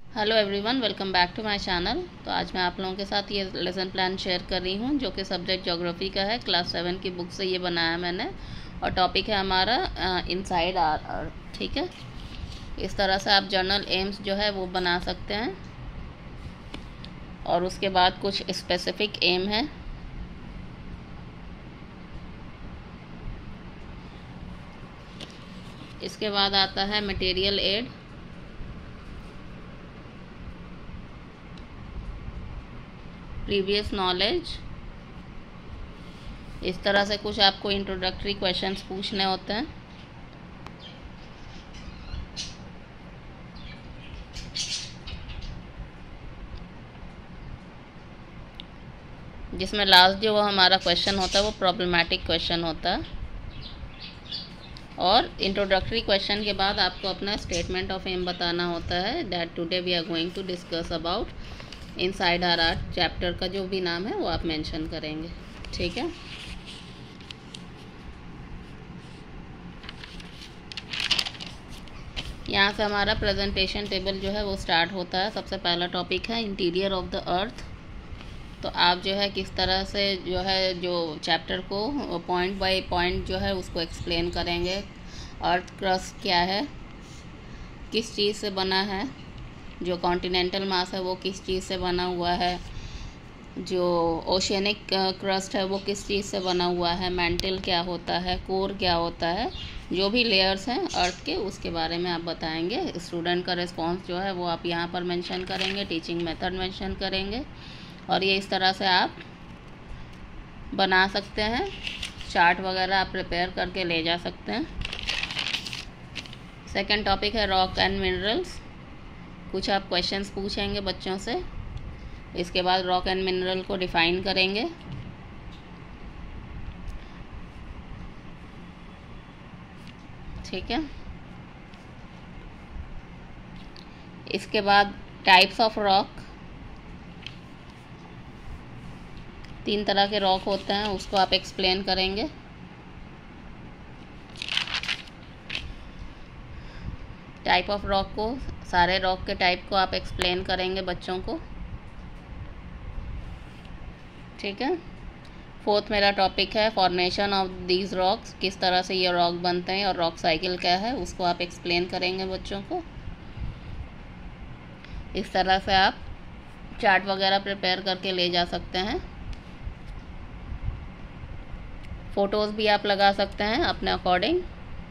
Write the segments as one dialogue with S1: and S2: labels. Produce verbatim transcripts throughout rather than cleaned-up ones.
S1: Hello everyone, welcome back to my channel. तो आज मैं आप लोगों के साथ ये लेसन प्लान शेयर कर रही हूँ जो कि सब्जेक्ट ज्योग्राफी का है। क्लास सेवन की बुक से ये बनाया मैंने और टॉपिक है हमारा इनसाइड आर अर्थ। ठीक है, इस तरह से आप जर्नल एम्स जो है वो बना सकते हैं और उसके बाद कुछ स्पेसिफिक एम है। इसके बाद आता है मटेरियल एड, प्रीवियस नॉलेज। इस तरह से कुछ आपको इंट्रोडक्टरी क्वेश्चंस पूछने होते हैं। जिसमें लास्ट जो वो हमारा क्वेश्चन होता है वो प्रॉब्लमेटिक क्वेश्चन होता है। और इंट्रोडक्टरी क्वेश्चन के बाद आपको अपना स्टेटमेंट ऑफ एम बताना होता है। That today we are going to discuss about inside our earth. Chapter का जो भी नाम है वो आप मेंशन करेंगे। ठीक है, यहाँ से हमारा प्रेजेंटेशन टेबल जो है वो स्टार्ट होता है। सबसे पहला टॉपिक है इंटीरियर ऑफ द अर्थ। तो आप जो है किस तरह से जो है जो चैप्टर को पॉइंट बाय पॉइंट जो है उसको एक्सप्लेन करेंगे। अर्थ क्रस्ट क्या है, किस चीज़ से बना है, जो कॉन्टिनेंटल मास है वो किस चीज़ से बना हुआ है, जो ओशियनिक क्रस्ट है वो किस चीज़ से बना हुआ है, मैंटल क्या होता है, कोर क्या होता है, जो भी लेयर्स हैं अर्थ के उसके बारे में आप बताएंगे। स्टूडेंट का रिस्पांस जो है वो आप यहाँ पर मेंशन करेंगे, टीचिंग मेथड मेंशन करेंगे और ये इस तरह से आप बना सकते हैं। चार्ट वगैरह आप प्रिपेयर करके ले जा सकते हैं। सेकंड टॉपिक है रॉक एंड मिनरल्स। कुछ आप क्वेश्चंस पूछेंगे बच्चों से। इसके बाद रॉक एंड मिनरल को डिफाइन करेंगे। ठीक है, इसके बाद टाइप्स ऑफ रॉक। तीन तरह के रॉक होते हैं, उसको आप एक्सप्लेन करेंगे। टाइप ऑफ रॉक को, सारे रॉक के टाइप को आप एक्सप्लेन करेंगे बच्चों को। ठीक है, फोर्थ मेरा टॉपिक है फॉर्मेशन ऑफ दीज रॉक्स। किस तरह से ये रॉक बनते हैं और रॉक साइकिल क्या है उसको आप एक्सप्लेन करेंगे बच्चों को। इस तरह से आप चार्ट वगैरह प्रिपेयर करके ले जा सकते हैं। फ़ोटोज़ भी आप लगा सकते हैं अपने अकॉर्डिंग।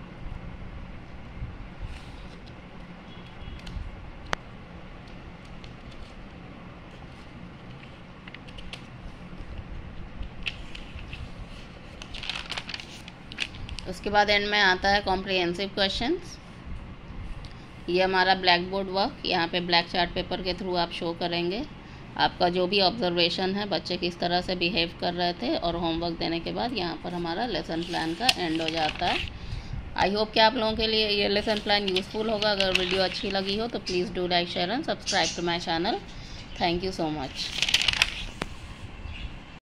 S1: उसके बाद एंड में आता है कॉम्प्रिहेंसिव क्वेश्चंस। ये हमारा ब्लैक बोर्ड वर्क, यहाँ पे ब्लैक चार्ट पेपर के थ्रू आप शो करेंगे आपका जो भी ऑब्जर्वेशन है, बच्चे किस तरह से बिहेव कर रहे थे। और होमवर्क देने के बाद यहाँ पर हमारा लेसन प्लान का एंड हो जाता है। आई होप कि आप लोगों के लिए ये लेसन प्लान यूज़फुल होगा। अगर वीडियो अच्छी लगी हो तो please do like, share and subscribe to my channel. Thank you so much.